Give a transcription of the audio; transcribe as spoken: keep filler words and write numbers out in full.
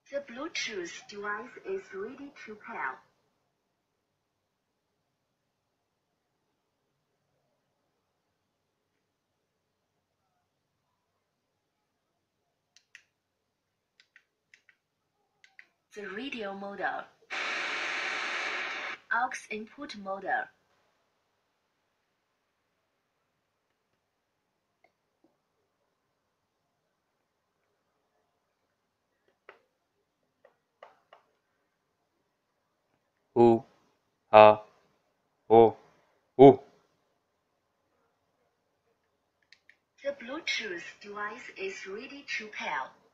The Bluetooth device is ready to pair. The radio model. Aux input model. Ooh, ah, oh, ooh. The Bluetooth device is ready to pair.